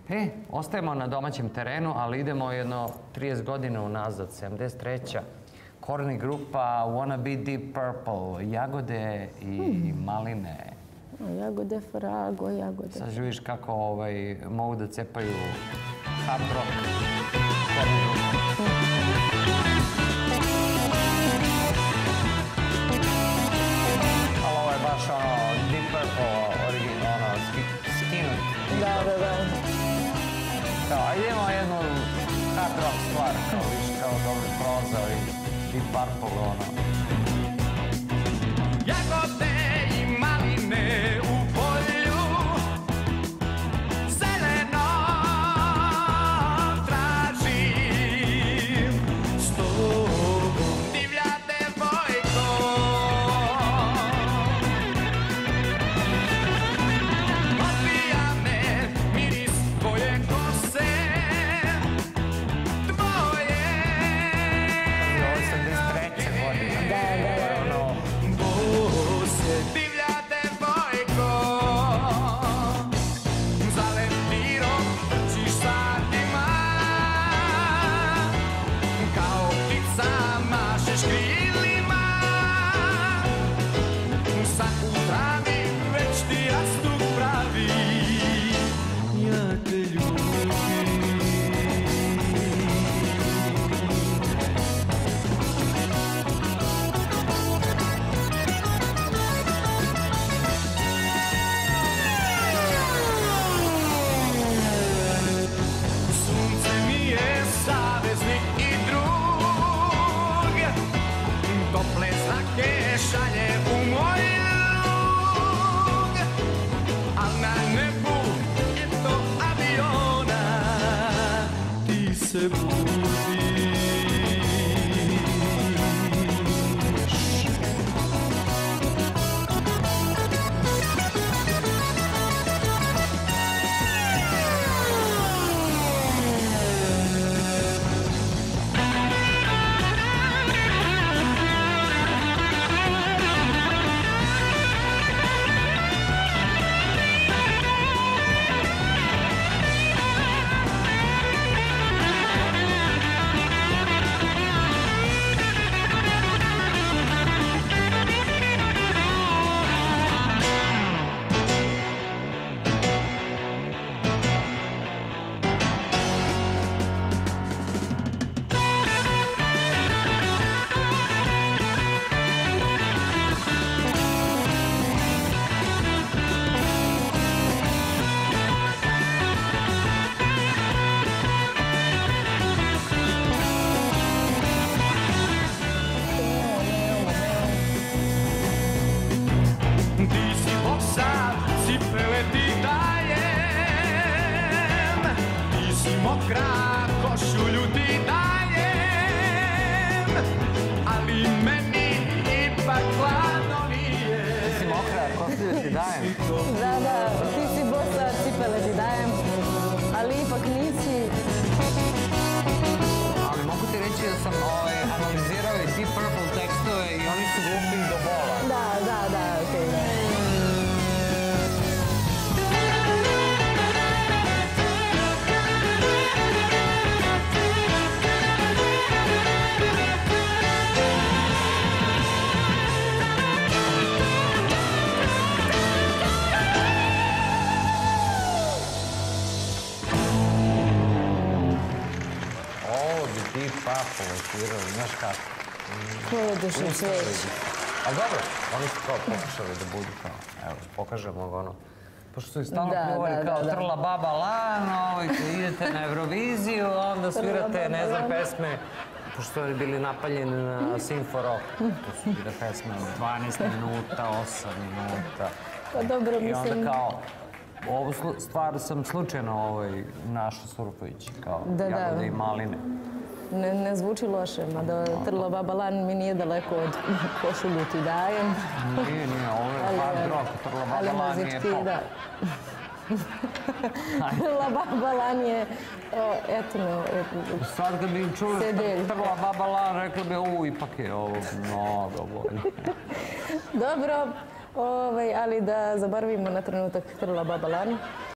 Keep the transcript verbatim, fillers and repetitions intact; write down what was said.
E, ostajemo na domaćem terenu, ali idemo jedno trideset godina unazad, sedamdeset treća Korni grupa Wanna Be Deep Purple, Jagode i Maline. Jagode, Farago, Jagode. Sad živiš kako ovaj, mogu da cepaju hard rock. Korni grupa. Ali ovo je baš ono Deep Purple, original, ono, skinut. Da, da, da. Kao, idemo jednu hard rock stvar, kao viš, kao dobro proza i Deep Purple, ono. Jagode i maline u polju, zeleno tražim, s tobom divlja devojko. Odbija me miris tvoje kose, tvoje. Ovo je sedamdeset treća godina. Da, da, da. Ono, Divlja devojko, za leptirom trčiš satima, kao ptica mašeš krilima, sad u travi već ti rastuk pravi, ja te ljubim. Sunce mi je saveznik i drug, tople zrake šalje u moj lug, al na nebu eto aviona ti se budiš. Ti si bosa, cipele ti dajem, ti si mokra, košulju ti dajem, ali meni ipak hladno nije. ti si mokra, košulju ti dajem. Da, da, ti si bosa, cipele ti dajem, ali ipak nisi. Ali mogu ti reći da sam ovaj, analizirao i Deep Purple tekstove i oni su glupi do bola. Da, da, da, okej, da. Ovo bi Deep Purple svirali, znaš kako? Ko je dušo sveći? Ali dobro, oni su kao pokušali da budu kao, evo, pokažemo ga ono. Pošto su ih stalno Da, pljuvali da, kao da, da. Trla baba lan, ovaj, idete na Euroviziju, a onda svirate, ne znam, pesme, pošto su oni bili napaljeni na Simforock. To su bile pesme od dvanaest minuta, osam minuta. Pa dobro, I onda mislim... kao, ovu slu- stvar sam slučajno ovaj, našao Surpović, kao Da, da. Jagode i Maline. Ne, ne zvuči loše, mada Trla baba lan mi nije daleko od košulju ti dajem. Nije, nije, ovo je Ali, hard rock, Trla ali baba lan je muzički, pop. da. Trla baba lan je, o, eto me, Sad kad bi čuli Sedelj. Trla baba lan, rekli bi, u, ipak je ovo mnogo bolje. dobro, ovaj, ali da zaboravimo na trenutak Trla baba lan.